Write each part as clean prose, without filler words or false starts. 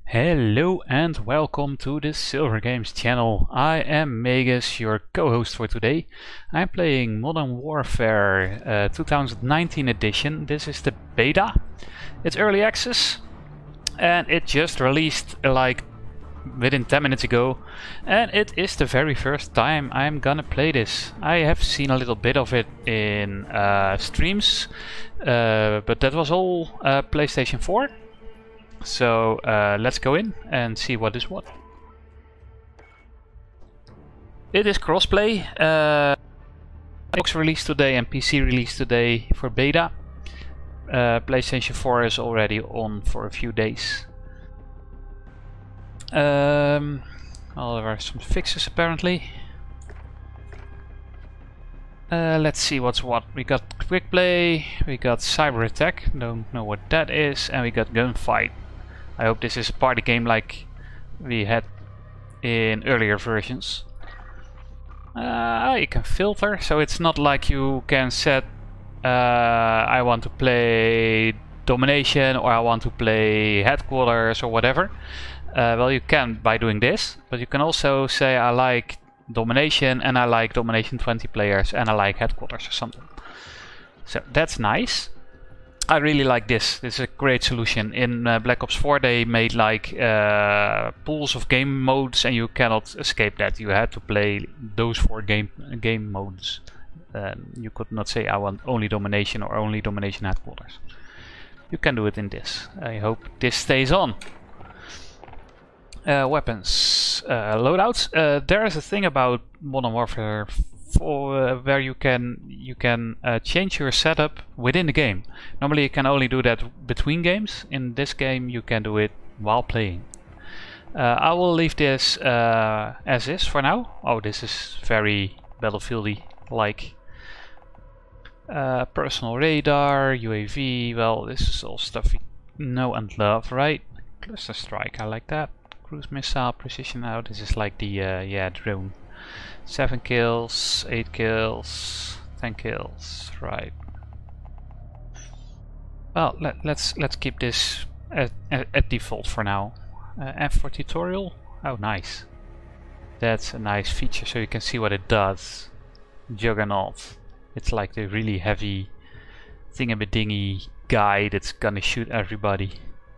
Hello and welcome to the Silver Games channel. I am Magus, your co-host for today. I'm playing Modern Warfare 2019 edition. This is the beta. It's early access and it just released like within 10 minutes ago, and it is the very first time I'm gonna play this. I have seen a little bit of it in streams, but that was all PlayStation 4. So let's go in and see what is what. It is crossplay. Xbox released today and PC released today for beta. PlayStation 4 is already on for a few days. Well, there are some fixes apparently. Let's see what's what. We got quick play, we got cyber attack, don't know what that is, and we got gunfight. I hope this is a party game like we had in earlier versions. You can filter, so it's not like you can set I want to play domination or I want to play headquarters or whatever. Well, you can by doing this, but you can also say I like domination and I like domination 20 players and I like headquarters or something. So that's nice. I really like this. This is a great solution. In Black Ops 4 they made like pools of game modes and you cannot escape that. You had to play those 4 game modes. You could not say I want only domination or only domination headquarters. You can do it in this. I hope this stays on. Weapons, loadouts. There is a thing about Modern Warfare 4 where you can change your setup within the game. Normally you can only do that between games. In this game you can do it while playing. I will leave this as is for now. Oh, this is very Battlefield-y like. Personal radar, UAV. Well, this is all stuff we know and love, right? Cluster strike, I like that. Cruise missile, precision. Now this is like the yeah, drone. 7 kills, 8 kills, 10 kills, right? Well, let's keep this at default for now. F for tutorial. Oh, nice. That's a nice feature, so you can see what it does. Juggernaut. It's like the really heavy thingamajiggy guy that's gonna shoot everybody.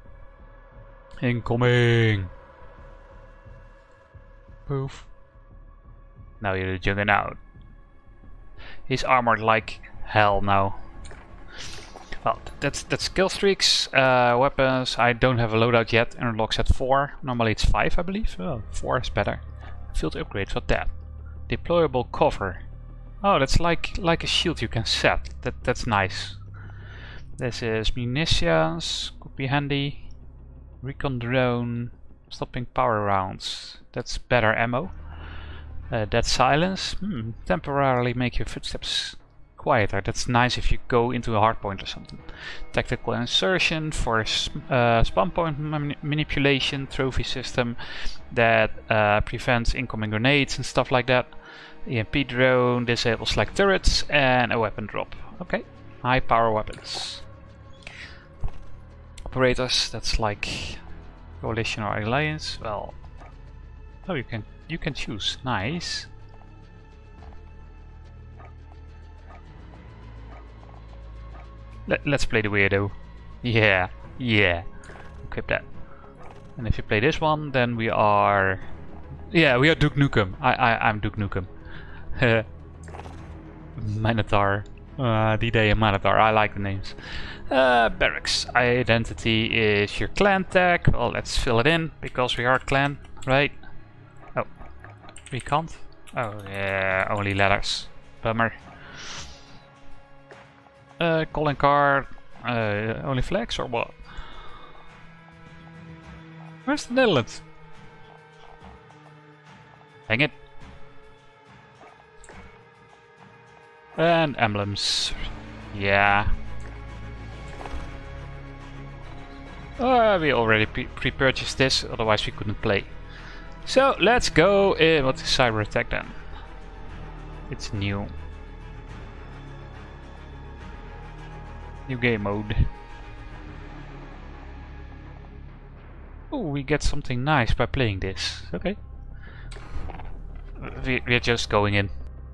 Incoming. Poof. Now you're the Juggernaut. He's armored like hell now. Well, that's kill streaks, weapons. I don't have a loadout yet, and unlocks at 4. Normally it's 5, I believe. Well, 4 is better. Field upgrades. What's that? Deployable cover. Oh, that's like a shield you can set. That's nice. This is munitions. Could be handy. Recon drone. Stopping power rounds. That's better ammo. That silence. Temporarily make your footsteps quieter. That's nice if you go into a hardpoint or something. Tactical insertion for spawn point manipulation. Trophy system that prevents incoming grenades and stuff like that. EMP drone disables like turrets, and a weapon drop. Okay, high power weapons. Operators. That's like coalition or alliance. Well, oh, you can choose. Nice. Let's play the weirdo. Yeah. Equip that. And if you play this one, then we are. Yeah, we are Duke Nukem. I'm Duke Nukem. Minotaur. D-Day and Minotaur. I like the names. Barracks. Identity is your clan tag. Well, let's fill it in because we are a clan, right? Oh, we can't. Oh yeah, only letters. Bummer. Calling card. Only flags or what? Where's the Netherlands? Dang it. And emblems. Yeah. We already pre-purchased this, otherwise we couldn't play. So let's go in. What is cyber attack then? It's new. New game mode. Oh, we get something nice by playing this. Okay. We're just going in.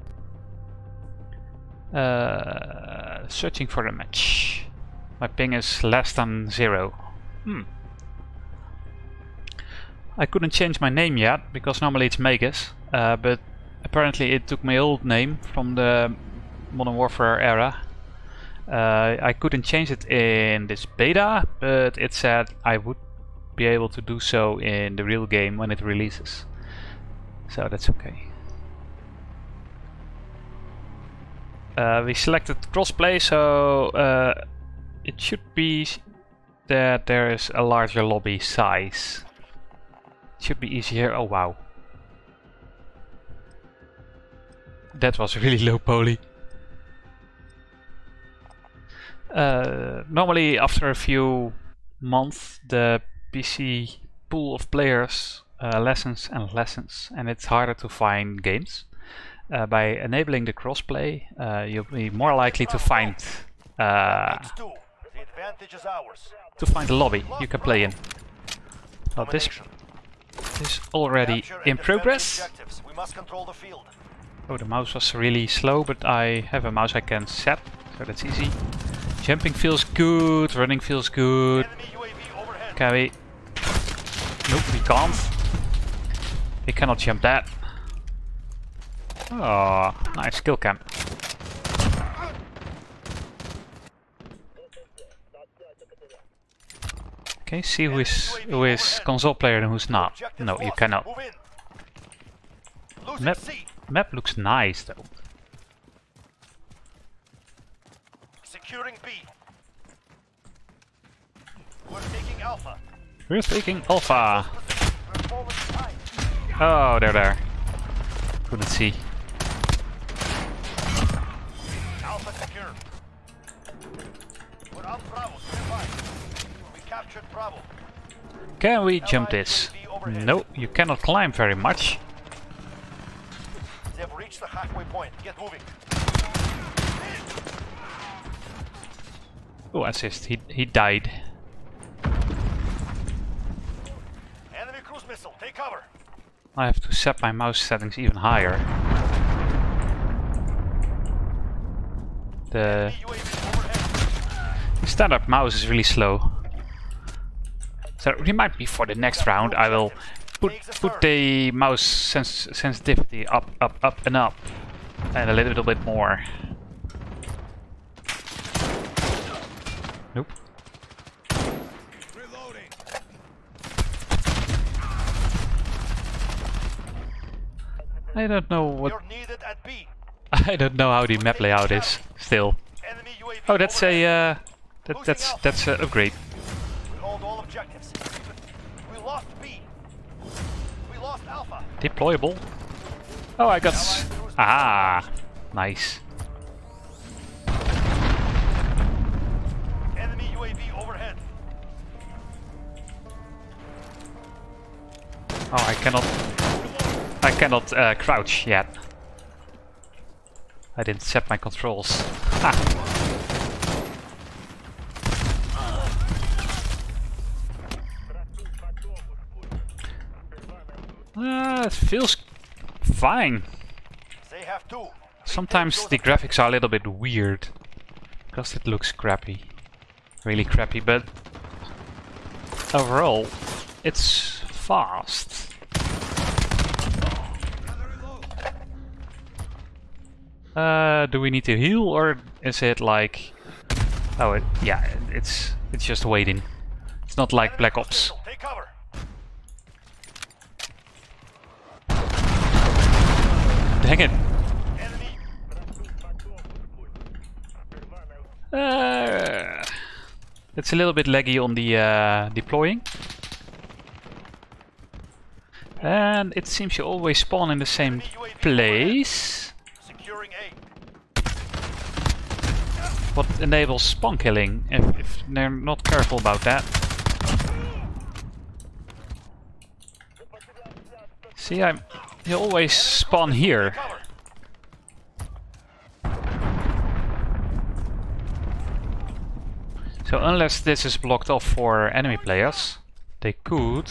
Searching for a match. My ping is less than 0. I couldn't change my name yet, because normally it's Magus, but apparently it took my old name from the Modern Warfare era. I couldn't change it in this beta, but it said I would be able to do so in the real game when it releases. So that's okay. We selected crossplay, so it should be that there is a larger lobby size. It should be easier. Oh wow. That was really low poly. Normally after a few months the PC pool of players lessens and lessens, and it's harder to find games. By enabling the crossplay, you'll be more likely to find a lobby you can play in. Well, this is already in progress. Oh, the mouse was really slow, but I have a mouse I can set, so that's easy. Jumping feels good, running feels good. Can we? Nope, we can't. We cannot jump that. Oh, nice kill cam. Okay, see who is console player and who's not. No, you cannot. Map looks nice though. Securing B. We're taking Alpha. We're taking Alpha. Oh, they're there. Couldn't see. Alpha secure. We're on Bravo. We captured Bravo. Can we jump this? No, you cannot climb very much. They've reached the halfway point. Get moving. Oh, assist. He died. Enemy cruise missile. Take cover. I have to set my mouse settings even higher. The standard mouse is really slow. So remind me for the next round I will put the mouse sensitivity up and up and a little bit more. Nope. Reloading. I don't know what. You're needed at B. I don't know how the map layout is still. Enemy UAV Oh, that's overhead. a that's an upgrade. We hold all objectives. We lost B. We lost Alpha. Deployable. Oh, I got. Ah, nice. Enemy UAV overhead. Oh, I cannot crouch yet. I didn't set my controls. Ha. It feels fine. They have two. Sometimes the graphics are a little bit weird because it looks crappy, really crappy, but overall it's fast. Do we need to heal, or is it like? Oh, yeah, it's just waiting. It's not like Black Ops. Take cover. Dang it! Enemy. It's a little bit laggy on the deploying. And it seems you always spawn in the same place. Securing A. What enables spawn killing if they're not careful about that. See, you always spawn here. Cover. So unless this is blocked off for enemy players, They could.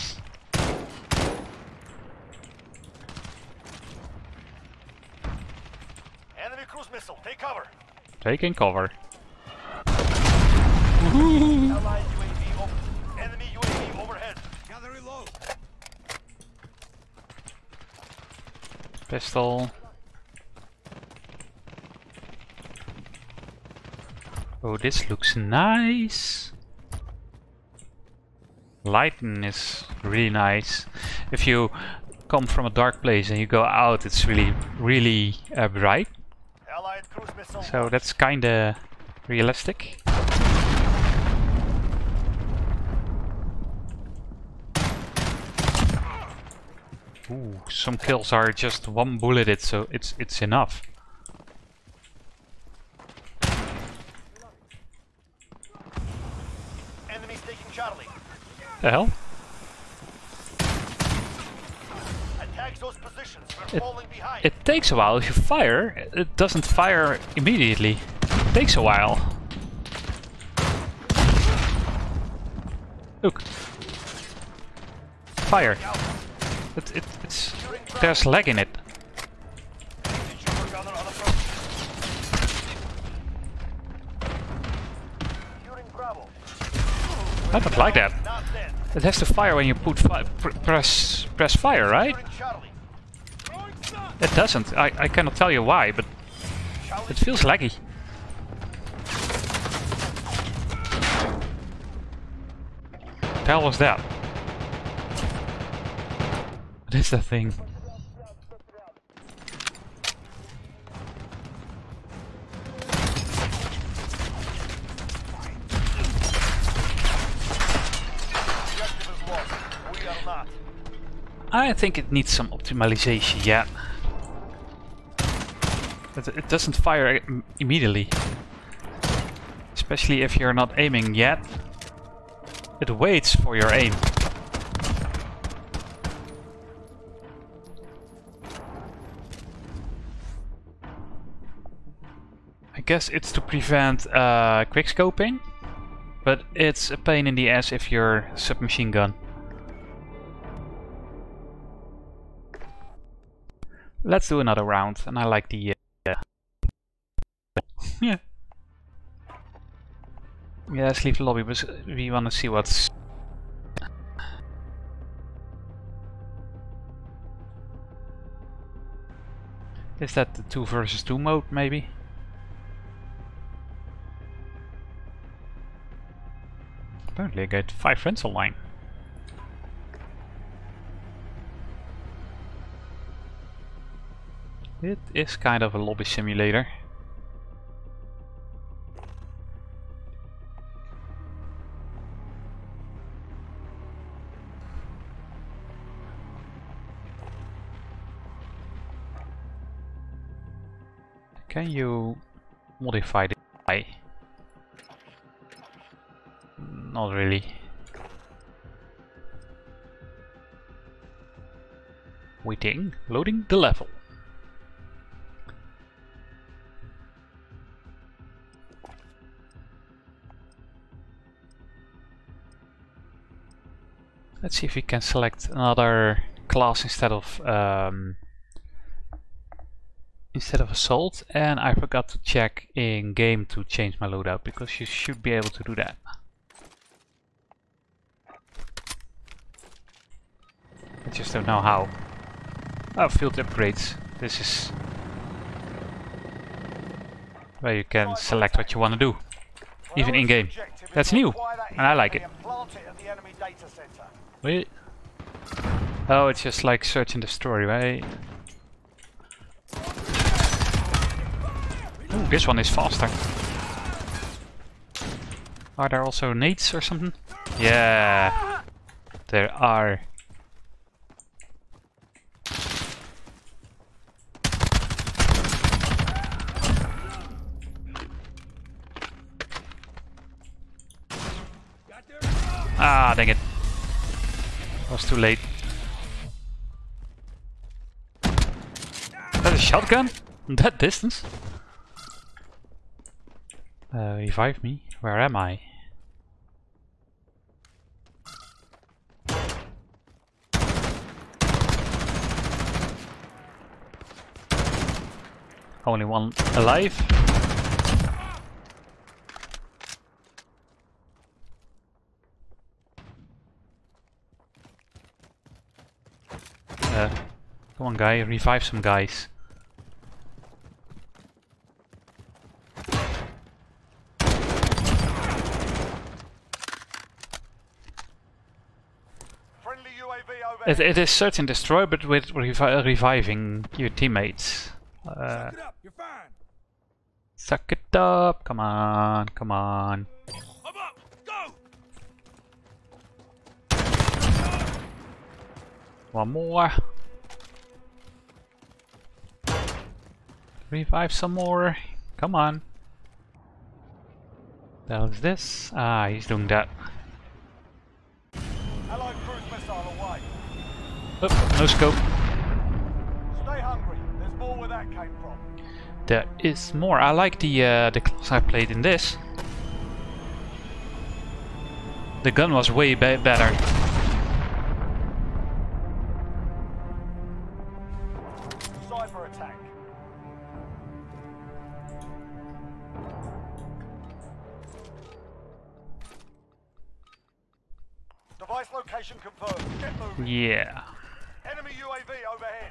Enemy cruise missile, take cover. Taking cover. Allied UAV over. Enemy UAV overhead. Gather reload. Pistol. Oh, this looks nice. Lighting is really nice. If you come from a dark place and you go out, it's really bright. Allied cruise missile. So that's kinda realistic. Ooh, some kills are just one bulleted, so it's enough. Enemies taking Charlie. The hell? Attack those positions. We're falling behind. It takes a while. If you fire, it doesn't fire immediately. It takes a while. Look. Fire. It's there's lag in it. I don't like that. It has to fire when you put press fire, right? It doesn't. I cannot tell you why, but it feels laggy. What the hell was that? What is that thing? I think it needs some optimization, yeah. It doesn't fire immediately. Especially if you're not aiming yet. It waits for your aim. I guess it's to prevent quickscoping, but it's a pain in the ass if you're submachine gun. Let's do another round, and I like the yeah. Yeah, let's leave the lobby, but we want to see what's... Is that the 2 versus 2 mode, maybe? Apparently I got 5 friends online. It is kind of a lobby simulator. Can you modify the AI? Not really. Waiting, loading the level. Let's see if we can select another class instead of assault, and I forgot to check in game to change my loadout, because you should be able to do that. I just don't know how. Oh, field upgrades. This is where you can select what you want to do, even in game. That's new, and I like it. Wait. Oh, it's just like search and destroy, right? Ooh, this one is faster. Are there also nades or something? Yeah, there are. Ah, dang it. I was too late. Is that a shotgun? That distance? Revive me? Where am I? Only one alive. Come on, guy, revive some guys. Friendly UAV overhead. It is search and destroy, but with reviving your teammates. Suck it up, you're fine. Suck it up! Come on, come on. I'm up, go! One more. Revive some more. Come on. The hell is this? Ah, he's doing that. Allied cruise missile away. Oh, no scope. Stay hungry. There's more where that came from. There is more. I like the class I played in this. The gun was way better. Cyber attack. Device location confirmed. Get moving. Yeah. Enemy UAV overhead.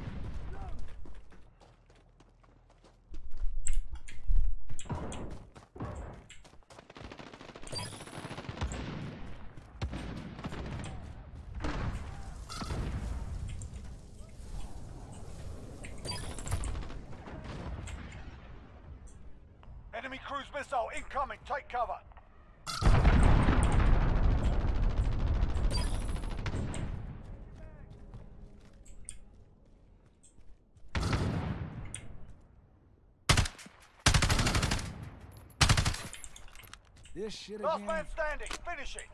Enemy cruise missile incoming. Take cover. This shit Last again. man standing. Finish it.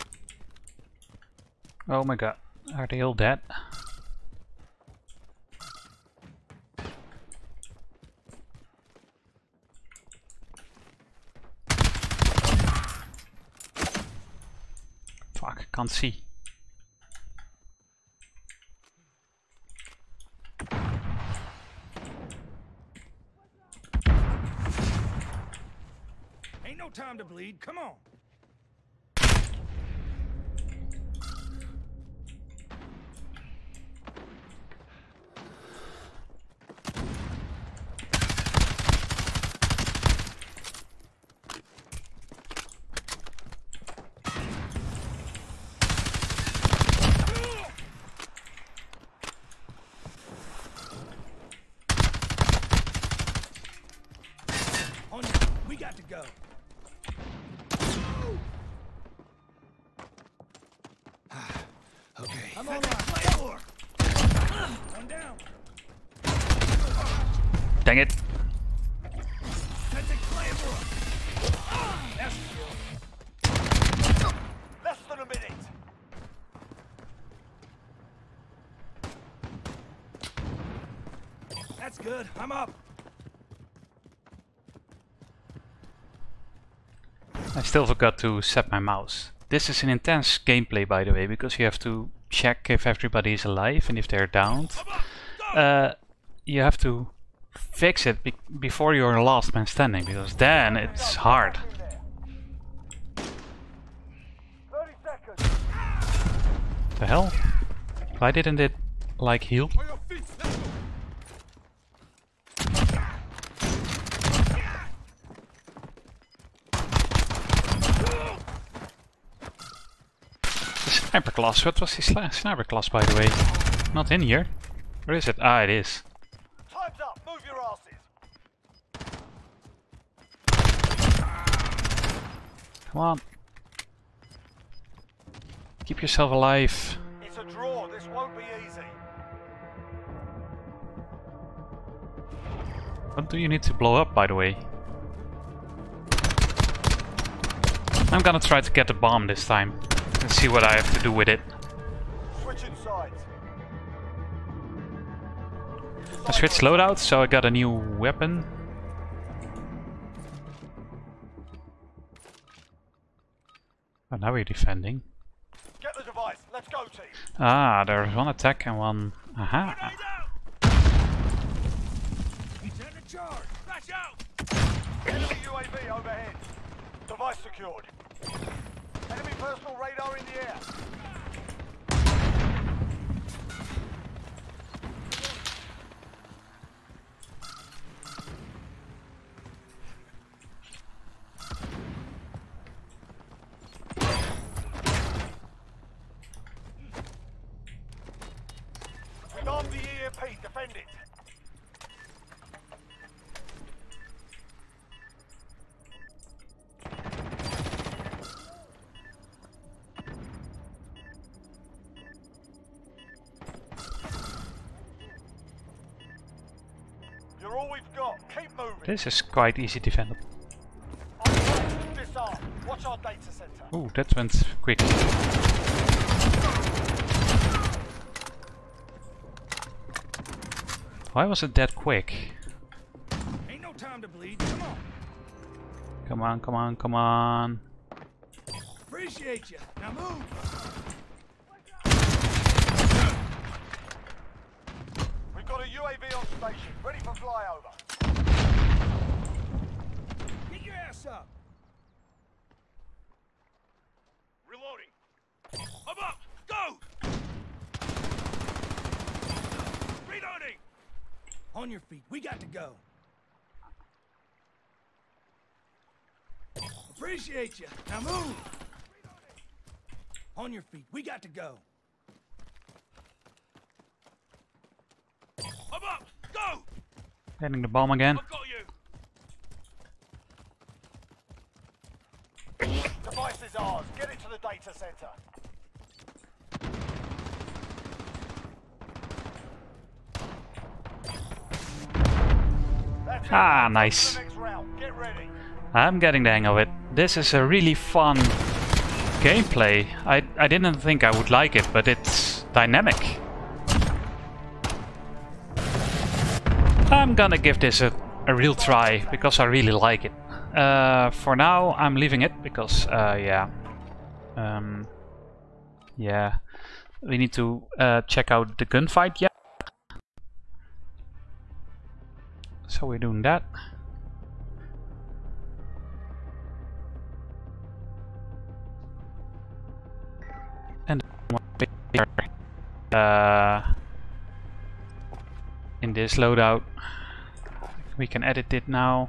Oh my god. Are they all dead? Fuck, can't see. Ain't no time to bleed, come on. On you. We got to go. Okay. I'm on line. One down. Dang it. That's a Claymore. That's Less than a minute. That's good. I'm up. I still forgot to set my mouse. This is an intense gameplay, by the way, because you have to check if everybody is alive and if they're downed. You have to fix it before you're last man standing, because then it's hard. In there. 30 seconds. The hell? Why didn't it like heal? On your feet. Let's go. The sniper class. What was the sniper class, by the way? Not in here. Where is it? Ah, it is. Time's up. Move your asses. Come on. Keep yourself alive. It's a draw. This won't be easy. What do you need to blow up, by the way? I'm gonna try to get the bomb this time and see what I have to do with it. Switching sides. I switched loadouts, so I got a new weapon. Oh, now we're defending. Get the device. Let's go, team. Ah, there's one attack and one... Aha. You turn the Enemy UAV overhead. Device secured. Enemy personal radar in the air. We've armed the EMP. Defend it. You're all we've got. Keep moving. This is quite easy defendable. Disarm. Watch our data center. Ooh, that went quick. Why was it that quick? Ain't no time to bleed. Come on. Come on, come on, come on. Appreciate you. Now move. We've got a UAV on station, ready for flyover. Get your ass up. Reloading. Up, up. Go. Reloading. On your feet. We got to go. Appreciate you. Now move. On your feet. We got to go. Up, go. Getting the bomb again. I've got you. Device is ours. Get it to the data center. That's it. Ah, On to nice. the next round. Get ready. I'm getting the hang of it. This is a really fun gameplay. I didn't think I would like it, but it's dynamic. I'm gonna give this a real try because I really like it. For now, I'm leaving it because, yeah. Yeah. We need to check out the gunfight yet. So we're doing that. And in this loadout, we can edit it now.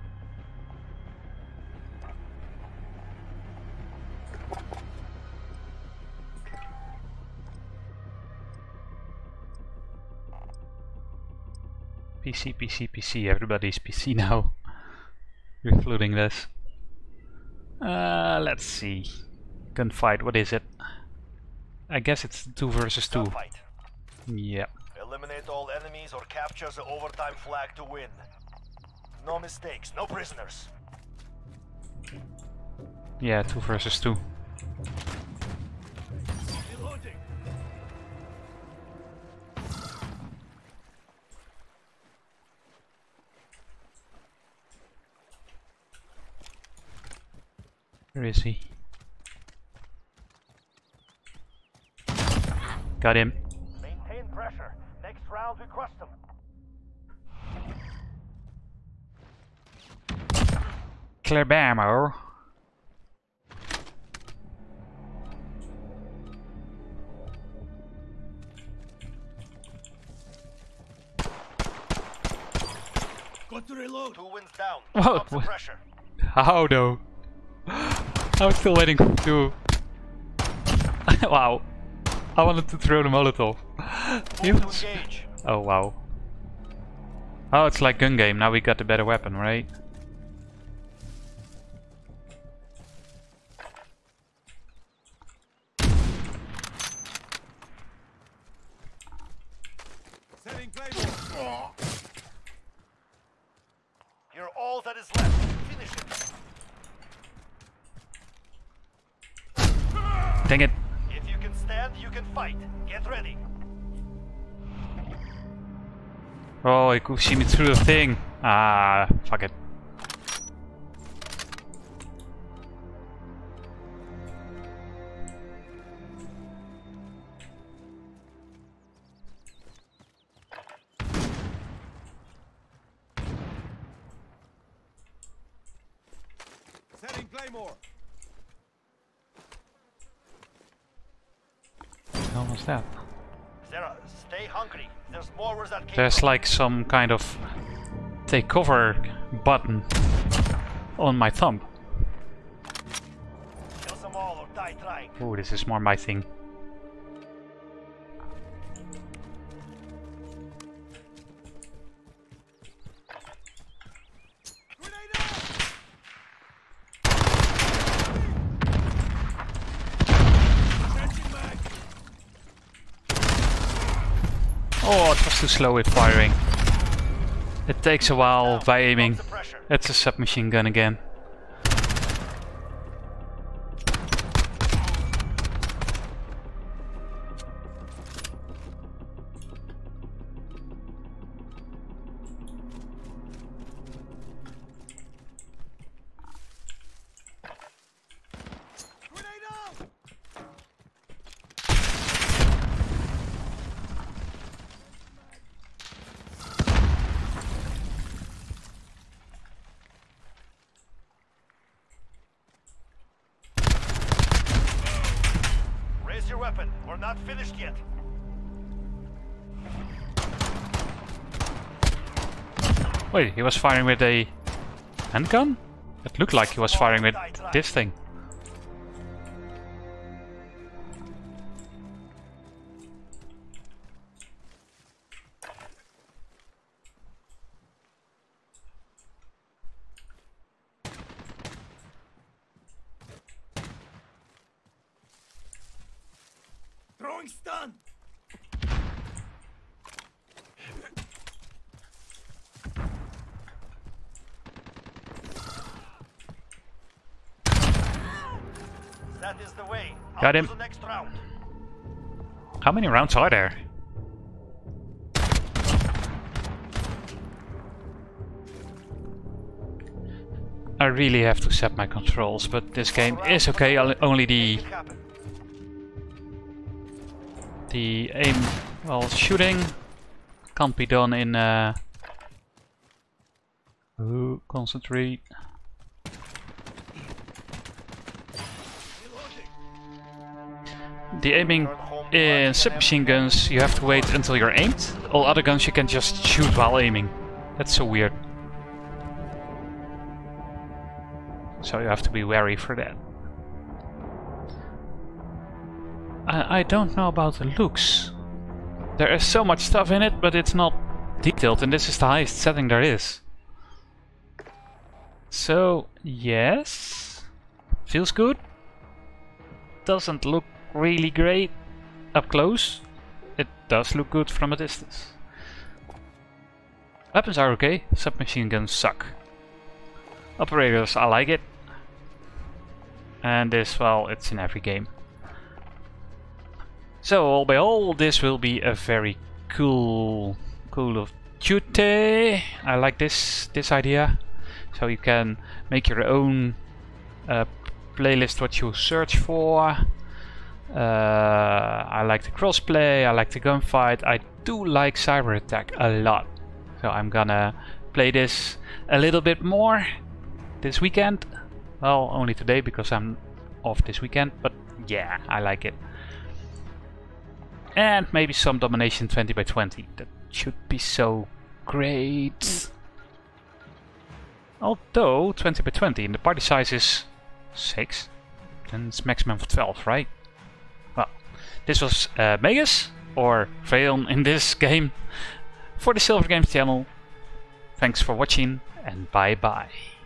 PC, PC, PC, everybody's PC now, including this. Let's see. Gunfight, what is it? I guess it's 2 versus 2. Gunfight. Yeah. Eliminate all enemies or capture the overtime flag to win. No mistakes, no prisoners. Yeah, 2 versus 2. Reloading. Where is he? Got him. Maintain pressure. Next round we crush them. Clear ammo. Got to reload. 2 wins down. Whoa, Stop the what? pressure. How though? I'm still waiting to... Wow. I wanted to throw the Molotov. Move to engage. Oh wow. Oh, it's like gun game. Now we got the better weapon, right? Setting Claymore. You're all that is left. Finish it. Dang it. If you can stand, you can fight. Get ready. Oh, he could see me through the thing. Ah, fuck it. Claymore. What the hell was that? Zera, stay hungry. There's more where that came There's from. like some kind of take cover button on my thumb. Kill them all or die trying. Oh, this is more my thing. Grenade out! Changing mag. Oh, it was too slow with firing. It takes a while by aiming. The pressure. It's a submachine gun again. Grenade out! Raise your weapon. We're not finished yet. Wait, he was firing with a handgun? It looked like he was firing with this thing. Throwing stun. That is the way. Got On him. to the next round. How many rounds are there? I really have to set my controls, but this game is okay. Only Make it happen. the aim while shooting can't be done in ooh, concentrate. The aiming in submachine guns, you have to wait until you're aimed. All other guns you can just shoot while aiming. That's so weird. So you have to be wary for that. I don't know about the looks. There is so much stuff in it, but it's not detailed, and this is the highest setting there is. So, yes. Feels good. Doesn't look really great up close. It does look good from a distance. Weapons are okay, submachine guns suck. Operators, I like it. And this, well, it's in every game. So, all by all, this will be a very cool Call of Duty. I like this idea. So you can make your own playlist what you search for. I like the crossplay, I like the gunfight. I do like Cyber Attack a lot. So I'm gonna play this a little bit more this weekend. Well, only today because I'm off this weekend, but yeah, I like it. And maybe some Domination 20x20. That should be so great. Although 20x20 and the party size is 6, then it's maximum of 12, right? Well, this was Megas, or Veon in this game, for the Silver Games channel. Thanks for watching, and bye bye.